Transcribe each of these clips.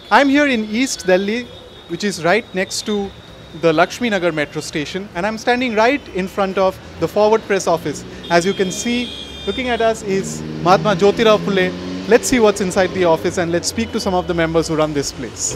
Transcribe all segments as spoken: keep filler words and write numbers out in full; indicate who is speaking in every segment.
Speaker 1: I'm here in East Delhi, which is right next to the Lakshmi Nagar metro station, and I'm standing right in front of the Forward Press office. As you can see, looking at us is Mahatma Jyotirao Phule. Let's see what's inside the office and let's speak to some of the members who run this place.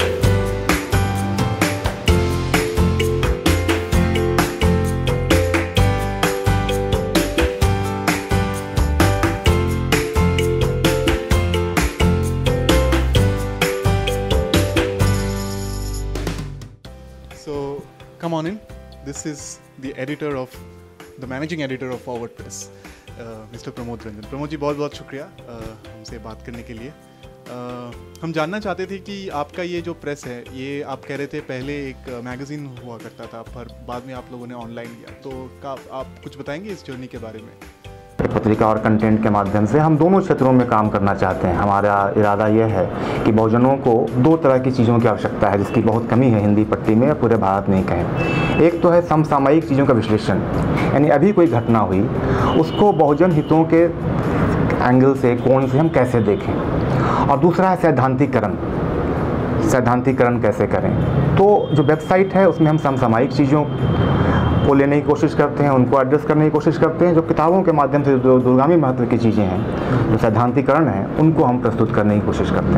Speaker 1: So come on in. This is the editor of, the managing editor of Forward Press, mister Pramod Ranjan. Pramod ji बहुत बहुत शुक्रिया हमसे बात करने के लिए। uh, हम जानना चाहते थे कि आपका ये जो प्रेस है, ये आप कह रहे थे पहले एक मैगज़ीन हुआ करता था, पर बाद में आप लोगों ने ऑनलाइन लिया, तो का आप कुछ बताएंगे इस जर्नी के बारे में?
Speaker 2: पत्रिका और कंटेंट के माध्यम से हम दोनों क्षेत्रों में काम करना चाहते हैं। हमारा इरादा यह है कि बहुजनों को दो तरह की चीज़ों की आवश्यकता है, जिसकी बहुत कमी है हिंदी पट्टी में या पूरे भारत में ही कहें। एक तो है समसामयिक चीज़ों का विश्लेषण, यानी अभी कोई घटना हुई उसको बहुजन हितों के एंगल से, कोण से हम कैसे देखें, और दूसरा है सैद्धांतिकरण। सैद्धांतिकरण कैसे करें? तो जो वेबसाइट है उसमें हम समसामयिक चीज़ों को लेने की कोशिश करते हैं, उनको एड्रेस करने की कोशिश करते हैं। जो किताबों के माध्यम से जो दूरगामी महत्व की चीज़ें हैं, जो सैद्धांतिकरण है, उनको हम प्रस्तुत करने की कोशिश करते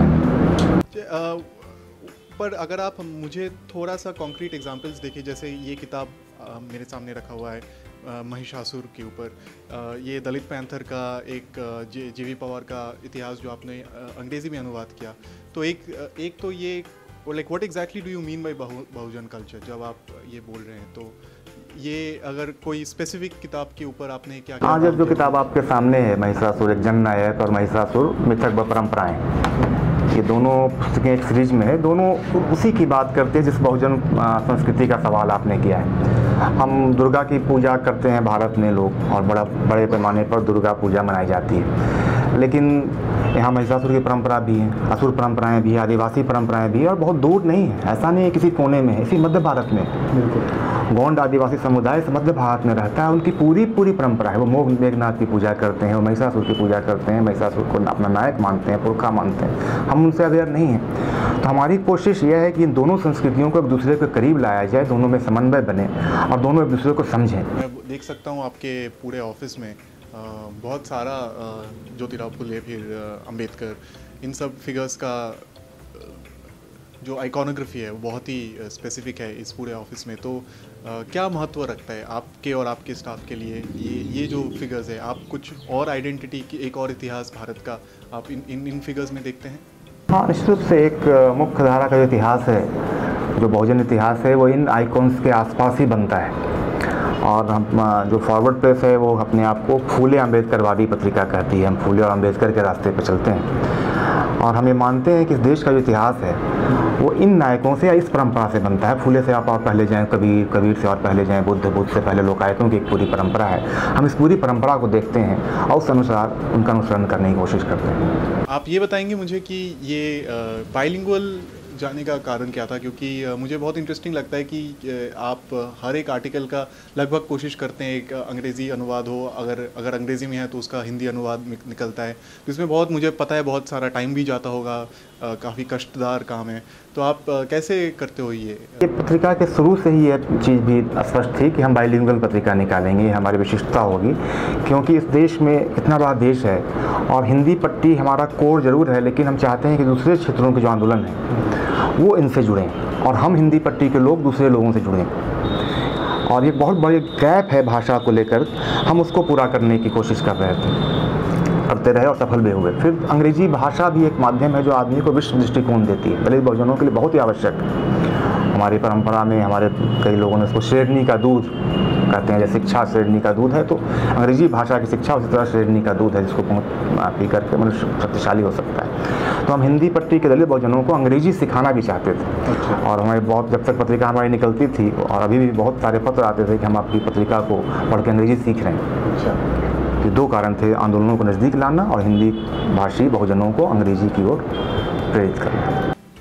Speaker 2: हैं।
Speaker 1: पर अगर आप मुझे थोड़ा सा कॉन्क्रीट एग्जांपल्स देखिए, जैसे ये किताब आ, मेरे सामने रखा हुआ है महिषासुर के ऊपर, ये दलित पैंथर का एक जे जेवी पवार का इतिहास जो आपने अंग्रेज़ी में अनुवाद किया, तो एक एक तो ये like what exactly do you mean by Bahujan culture जब आप ये बोल रहे हैं, तो ये अगर कोई स्पेसिफिक किताब के ऊपर आपने क्या
Speaker 2: हाँ, जब जो किताब आपके सामने है महिषासुर एक जननायक और महिषासुर मिथक व परंपराएं, ये दोनों पुस्तकें एक सीरीज में है, दोनों उसी की बात करते हैं जिस बहुजन संस्कृति का सवाल आपने किया है। हम दुर्गा की पूजा करते हैं भारत में लोग, और बड़ा बड़े पैमाने पर दुर्गा पूजा मनाई जाती है, लेकिन यहाँ महिषासुर की परंपरा भी है, असुर परंपराएं भी है, आदिवासी परंपराएं भी है, और बहुत दूर नहीं है, ऐसा नहीं है किसी कोने में है, इसी मध्य भारत में बिल्कुल गोंड आदिवासी समुदाय इस मध्य भारत में रहता है। उनकी पूरी पूरी परंपरा है, वो मोग मेघनाथ की पूजा करते हैं, वो महिषासुर की पूजा करते हैं, महिषासुर को अपना नायक मानते हैं, पुरखा मानते हैं। हम उनसे अवेयर नहीं हैं, तो हमारी कोशिश यह है कि इन दोनों संस्कृतियों को एक दूसरे के करीब लाया जाए, दोनों में समन्वय बने और दोनों एक दूसरे को समझें।
Speaker 1: मैं देख सकता हूँ आपके पूरे ऑफिस में बहुत सारा ज्योतिराव फुले, फिर अंबेडकर, इन सब फिगर्स का जो आइकॉनोग्राफी है वो बहुत ही स्पेसिफिक है इस पूरे ऑफिस में। तो आ, क्या महत्व रखता है आपके और आपके स्टाफ के लिए ये ये जो फिगर्स है? आप कुछ और आइडेंटिटी की, एक और इतिहास भारत का आप इन इन इन फिगर्स में देखते हैं?
Speaker 2: हाँ, निश्चित रूप से एक मुख्य धारा का जो इतिहास है, जो बहुजन इतिहास है, वो इन आइकॉन्स के आसपास ही बनता है। और हम जो फॉरवर्ड प्रेस है वो अपने आप को फूले अम्बेडकरवादी पत्रिका कहती है। हम फूले और अम्बेडकर के रास्ते पर चलते हैं, और हम ये मानते हैं कि इस देश का जो इतिहास है वो इन नायकों से या इस परंपरा से बनता है। फूले से आप और पहले जाएं, कबीर, कबीर से और पहले जाएं, बुद्ध, बुद्ध से पहले लोकायतों की एक पूरी परंपरा है। हम इस पूरी परंपरा को देखते हैं और उस अनुसार उनका अनुसरण करने की कोशिश करते हैं।
Speaker 1: आप ये बताएंगे मुझे कि ये बाइलिंगुअल जाने का कारण क्या था? क्योंकि मुझे बहुत इंटरेस्टिंग लगता है कि आप हर एक आर्टिकल का लगभग कोशिश करते हैं एक अंग्रेज़ी अनुवाद हो, अगर अगर अंग्रेज़ी में है तो उसका हिंदी अनुवाद निकलता है, तो इसमें बहुत, मुझे पता है बहुत सारा टाइम भी जाता होगा, काफ़ी कष्टदार काम है, तो आप कैसे करते हो ये?
Speaker 2: ये पत्रिका के शुरू से ही ये चीज़ भी स्पष्ट थी कि हम बाइलिंगुअल पत्रिका निकालेंगे, हमारी विशिष्टता होगी, क्योंकि इस देश में इतना बड़ा देश है और हिंदी पट्टी हमारा कोर जरूर है, लेकिन हम चाहते हैं कि दूसरे क्षेत्रों के जो आंदोलन है वो इनसे जुड़ें और हम हिंदी पट्टी के लोग दूसरे लोगों से जुड़ें। और ये बहुत बड़ी गैप है भाषा को लेकर, हम उसको पूरा करने की कोशिश कर रहे थे, करते रहे और सफल भी हुए। फिर अंग्रेजी भाषा भी एक माध्यम है जो आदमी को विश्व दृष्टिकोण देती है, दलित बहुजनों के लिए बहुत ही आवश्यक है। हमारी परंपरा में हमारे कई लोगों ने इसको शेरनी का दूध कहते हैं, जैसे शिक्षा शेरनी का दूध है, तो अंग्रेजी भाषा की शिक्षा उसी तरह शेरनी का दूध है, जिसको पी करके मनुष्य शक्तिशाली हो सकता है। तो हम हिंदी पट्टी के दलित बहुजनों को अंग्रेजी सिखाना भी चाहते थे। अच्छा। और हमारे बहुत, जब तक पत्रिका हमारी निकलती थी और अभी भी बहुत सारे पत्र आते थे कि हम आपकी पत्रिका को पढ़ के अंग्रेजी सीख रहे हैं। अच्छा। ये दो कारण थे, आंदोलनों को नज़दीक लाना और हिंदी भाषी बहुजनों को अंग्रेजी की ओर प्रेरित करना।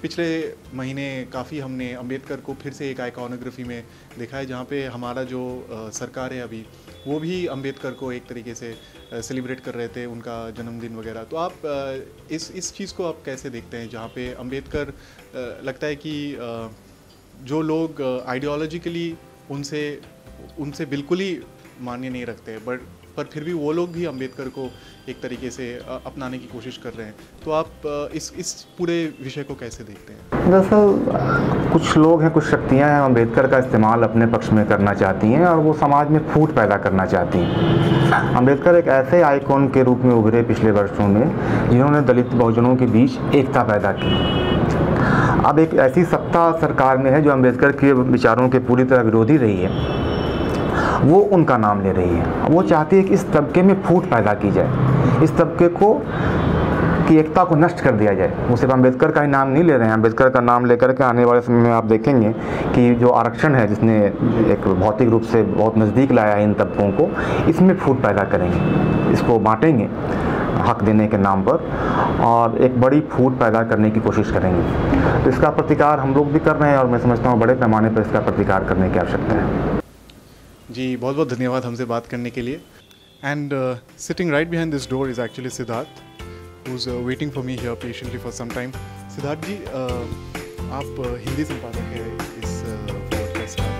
Speaker 1: पिछले महीने काफ़ी हमने अंबेडकर को फिर से एक आइकॉनोग्राफी में देखा है, जहाँ पे हमारा जो आ, सरकार है अभी, वो भी अंबेडकर को एक तरीके से सेलिब्रेट कर रहे थे, उनका जन्मदिन वगैरह। तो आप आ, इस इस चीज़ को आप कैसे देखते हैं, जहाँ पे अंबेडकर आ, लगता है कि आ, जो लोग आइडियोलॉजिकली उनसे उनसे बिल्कुल ही मान्य नहीं रखते, बट पर फिर भी वो लोग भी अंबेडकर को एक तरीके से अपनाने की कोशिश कर रहे हैं, तो आप इस इस पूरे विषय को कैसे देखते हैं?
Speaker 2: दरअसल कुछ लोग हैं, कुछ शक्तियां हैं, अंबेडकर का इस्तेमाल अपने पक्ष में करना चाहती हैं और वो समाज में फूट पैदा करना चाहती हैं। अंबेडकर एक ऐसे आइकॉन के रूप में उभरे पिछले वर्षों में, जिन्होंने दलित बहुजनों के बीच एकता पैदा की। अब एक ऐसी सत्ता सरकार में है जो अंबेडकर के विचारों के पूरी तरह विरोधी रही है, वो उनका नाम ले रही है। वो चाहती है कि इस तबके में फूट पैदा की जाए, इस तबके को की एकता को नष्ट कर दिया जाए। वो सिर्फ अंबेडकर का ही नाम नहीं ले रहे हैं, अंबेडकर का नाम लेकर के आने वाले समय में आप देखेंगे कि जो आरक्षण है, जिसने एक भौतिक रूप से बहुत नज़दीक लाया है इन तबकों को, इसमें फूट पैदा करेंगे, इसको बांटेंगे हक देने के नाम पर और एक बड़ी फूट पैदा करने की कोशिश करेंगे। तो इसका प्रतिकार हम लोग भी कर रहे हैं और मैं समझता हूँ बड़े पैमाने पर इसका प्रतिकार करने की आवश्यकता है।
Speaker 1: जी, बहुत बहुत धन्यवाद हमसे बात करने के लिए। And sitting right behind this door is actually Siddharth, who is waiting for me here patiently for some time. Siddharth ji, uh, आप uh, हिंदी संपादक हैं इस पॉडकास्ट का,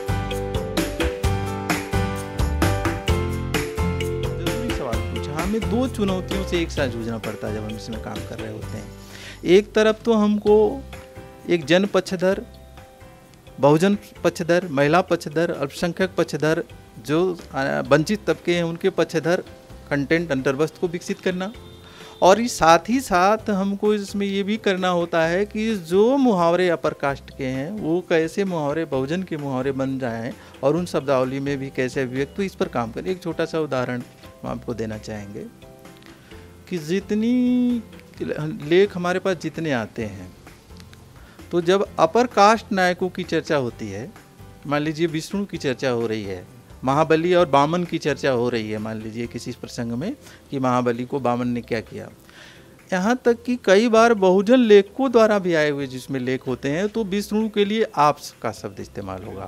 Speaker 1: तो
Speaker 3: जरूरी सवाल पूछा। हमें दो चुनौतियों से एक साथ जूझना पड़ता है जब हम इसमें काम कर रहे होते हैं। एक तरफ तो हमको एक जन पक्षधर, बहुजन पक्षधर, महिला पक्षधर, अल्पसंख्यक पक्षधर, जो वंचित तबके हैं उनके पक्षधर कंटेंट अंतर्वस्त्र को विकसित करना, और इस साथ ही साथ हमको इसमें ये भी करना होता है कि जो मुहावरे अपर कास्ट के हैं वो कैसे मुहावरे बहुजन के मुहावरे बन जाएं और उन शब्दावली में भी कैसे अभिव्यक्त, तो इस पर काम करें। एक छोटा सा उदाहरण हम आपको देना चाहेंगे कि जितनी लेख हमारे पास जितने आते हैं, तो जब अपर कास्ट नायकों की चर्चा होती है, मान लीजिए विष्णु की चर्चा हो रही है, महाबली और बामन की चर्चा हो रही है, मान लीजिए किसी प्रसंग में कि महाबली को बामन ने क्या किया, यहाँ तक कि कई बार बहुजन लेखकों द्वारा भी आए हुए जिसमें लेख होते हैं, तो विष्णु के लिए आप का शब्द इस्तेमाल होगा,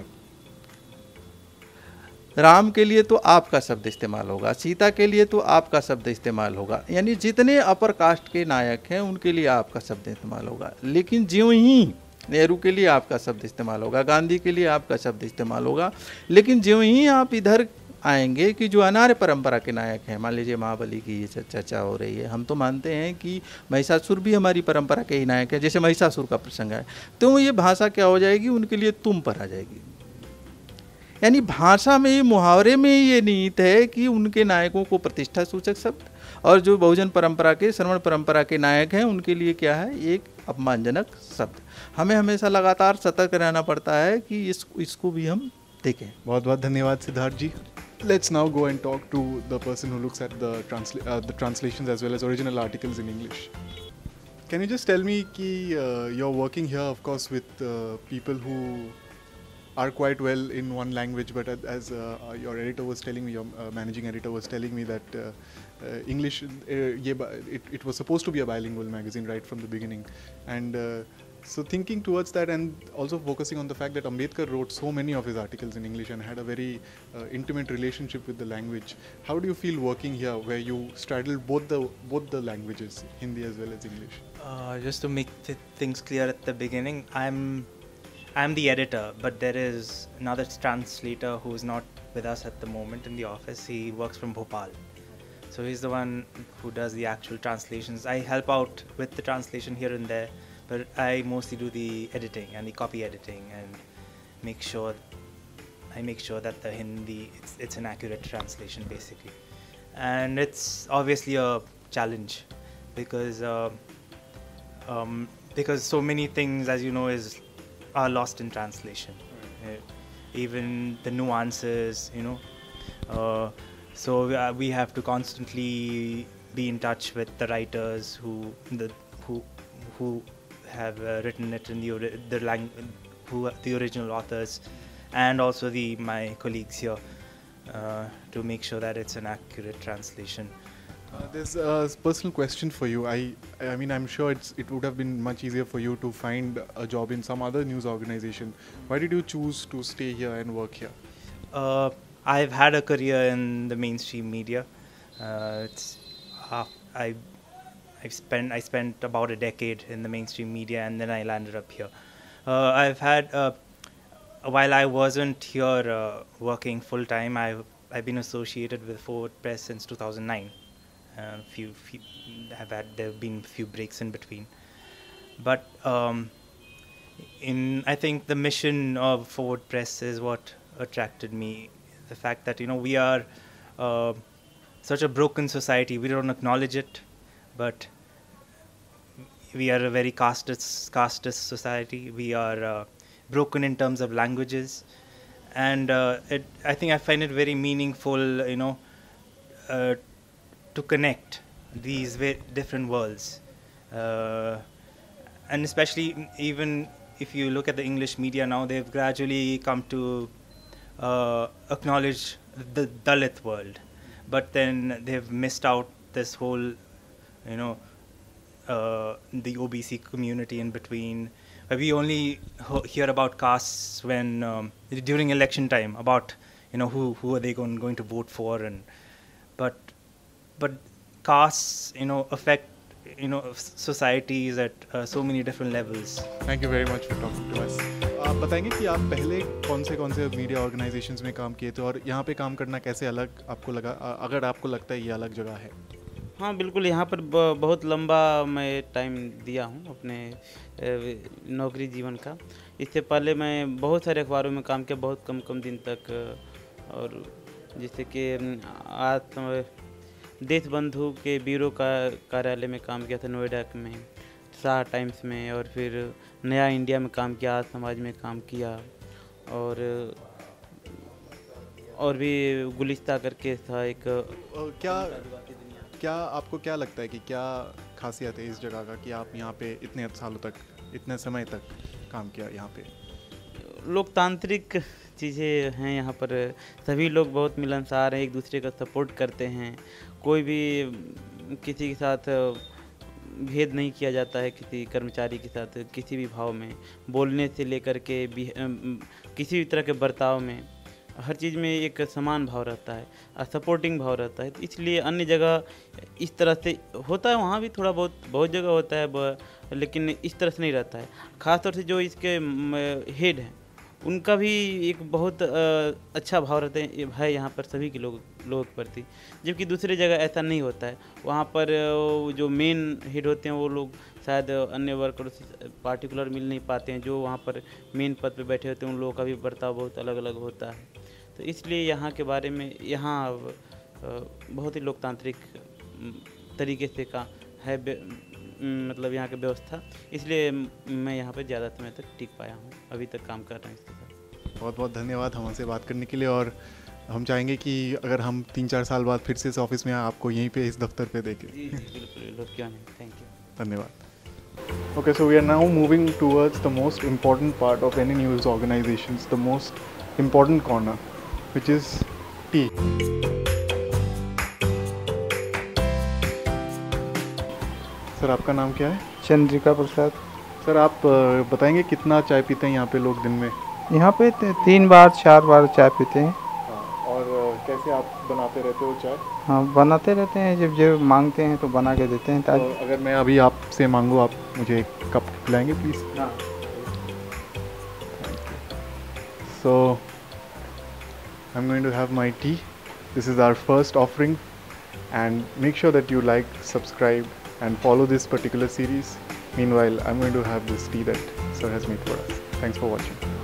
Speaker 3: राम के लिए तो आपका शब्द इस्तेमाल होगा, सीता के लिए तो आपका शब्द इस्तेमाल होगा, यानी जितने अपर कास्ट के नायक हैं उनके लिए आपका शब्द इस्तेमाल होगा। लेकिन ज्यों ही नेहरू के लिए आपका शब्द इस्तेमाल होगा, गांधी के लिए आपका शब्द इस्तेमाल होगा, लेकिन ज्यों ही आप इधर आएंगे कि जो अनार्य परंपरा के नायक हैं, मान लीजिए महाबली की ये चर्चा हो रही है, हम तो मानते हैं कि महिषासुर भी हमारी परंपरा के ही नायक है, जैसे महिषासुर का प्रसंग है, तो ये भाषा क्या हो जाएगी, उनके लिए तुम पर आ जाएगी। यानी भाषा में, मुहावरे में ये नीत है कि उनके नायकों को प्रतिष्ठा सूचक शब्द, और जो बहुजन परंपरा के, श्रवण परंपरा के नायक हैं उनके लिए क्या है, एक अपमानजनक शब्द। हमें हमेशा लगातार सतर्क रहना पड़ता है कि इस इसको भी हम देखें।
Speaker 1: बहुत बहुत धन्यवाद सिद्धार्थ जी। Let's now go and talk to the person who looks at the transla uh, the translations as well as original articles in English. Can you just tell me कि uh, you're working here, of course, with uh, people who are quite well in one language, but as uh, your editor was telling me, your uh, managing editor was telling me that uh, uh, English, uh, it, it was supposed to be a bilingual magazine right from the beginning, and uh, so thinking towards that, and also focusing on the fact that Ambedkar wrote so many of his articles in English and had a very uh, intimate relationship with the language. How do you feel working here, where you straddle both the both the languages, Hindi as well as English?
Speaker 4: Uh, just to make th things clear at the beginning, I'm I'm the editor, but there is another translator who is not with us at the moment in the office. He works from Bhopal, so he's the one who does the actual translations. I help out with the translation here and there, but I mostly do the editing and the copy editing and make sure I make sure that the Hindi it's, it's an accurate translation basically. And it's obviously a challenge because uh, um, because so many things, as you know, is are lost in translation. Uh, even the nuances, you know. Uh, so uh, we have to constantly be in touch with the writers who the who who have uh, written it in the the language, who the original authors, and also the my colleagues here uh, to make sure that it's an accurate translation.
Speaker 1: Uh, there's a personal question for you. I, I mean, I'm sure it's, it would have been much easier for you to find a job in some other news organization. Why did you choose to stay here and work here?
Speaker 4: Uh, I've had a career in the mainstream media. Uh, it's half, I, I spent I spent about a decade in the mainstream media, and then I landed up here. Uh, I've had uh, while I wasn't here uh, working full time, I've I've been associated with Forward Press since two thousand nine. Uh, few, few have had there have been a few breaks in between, but um, in I think the mission of Forward Press is what attracted me. The fact that you know we are uh, such a broken society. We don't acknowledge it, but we are a very casteist, casteist society. We are uh, broken in terms of languages, and uh, it, I think I find it very meaningful, you know, uh, to connect these very different worlds, uh, and especially even if you look at the English media now, they've gradually come to uh, acknowledge the Dalit world, but then they've missed out this whole, you know, uh, the O B C community in between. We only hear about castes when um, during election time, about you know who who are they going going to vote for, and but but castes you know affect you know societies at uh, so many different levels.
Speaker 1: Thank you very much for talking to us. आप बताएंगे कि आप पहले कौन से कौन से media organisations में काम किए थे और यहाँ पे काम करना कैसे अलग आपको लगा, अगर आपको लगता है ये अलग जगह है?
Speaker 5: हाँ बिल्कुल, यहाँ पर बहुत लंबा मैं टाइम दिया हूँ अपने नौकरी जीवन का। इससे पहले मैं बहुत सारे अखबारों में काम किया, बहुत कम कम दिन तक, और जैसे कि आत्म देशबंधु के ब्यूरो का कार्यालय में काम किया था नोएडा में, शाह टाइम्स में, और फिर नया इंडिया में काम किया, आज समाज में काम किया, और और भी गुलिस्ता करके था एक।
Speaker 1: क्या क्या आपको क्या लगता है कि क्या खासियत है इस जगह का कि आप यहाँ पे इतने सालों तक, इतने समय तक काम किया यहाँ पे?
Speaker 5: लोकतांत्रिक चीज़ें हैं यहाँ पर, सभी लोग बहुत मिलनसार हैं, एक दूसरे का सपोर्ट करते हैं, कोई भी किसी के साथ भेद नहीं किया जाता है, किसी कर्मचारी के साथ किसी भी भाव में, बोलने से लेकर के भी किसी भी तरह के बर्ताव में, हर चीज़ में एक समान भाव रहता है, सपोर्टिंग भाव रहता है। तो इसलिए अन्य जगह इस तरह से होता है, वहाँ भी थोड़ा बहुत बहुत जगह होता है, लेकिन इस तरह से नहीं रहता है। ख़ासतौर से जो इसके हेड हैं उनका भी एक बहुत अच्छा भाव रहता है है यहाँ पर सभी के लोग लोगों के प्रति, जबकि दूसरी जगह ऐसा नहीं होता है। वहाँ पर जो मेन हेड होते हैं वो लोग शायद अन्य वर्करों से पार्टिकुलर मिल नहीं पाते हैं, जो वहाँ पर मेन पद पे बैठे होते हैं उन लोगों का भी बर्ताव बहुत अलग अलग होता है। तो इसलिए यहाँ के बारे में, यहाँ बहुत ही लोकतांत्रिक तरीके से का है मतलब यहाँ की व्यवस्था, इसलिए मैं यहाँ पे ज़्यादा समय तक टिक पाया हूँ, अभी तक काम कर रहा हूँ इसके साथ।
Speaker 1: बहुत बहुत धन्यवाद हमसे बात करने के लिए, और हम चाहेंगे कि अगर हम तीन चार साल बाद फिर से इस ऑफिस में आपको यहीं पे इस दफ्तर पे देखें।
Speaker 5: जी जी बिल्कुल बिल्कुल, क्यों नहीं, थैंक यू,
Speaker 1: धन्यवाद। Okay, so we are now moving towards the most important part of any news organizations, the most important corner, which is tea. Sir आपका नाम क्या है?
Speaker 6: चंद्रिका प्रसाद।
Speaker 1: सर आप बताएंगे कितना चाय पीते हैं यहाँ पे लोग दिन में?
Speaker 6: यहाँ पे तीन बार चार बार चाय पीते हैं।
Speaker 1: हाँ, और कैसे आप बनाते रहते हो चाय?
Speaker 6: हाँ बनाते रहते हैं, जब जब मांगते हैं तो बना के देते हैं।
Speaker 1: तो अगर मैं अभी आपसे मांगूँ, आप मुझे एक कप पिलाएंगे प्लीज़?
Speaker 6: हाँ।
Speaker 1: So I'm going to have my tea. This is our first offering, and make sure that you like, subscribe and follow this particular series. Meanwhile, I'm going to have this tea that Sir has made for us. Thanks for watching.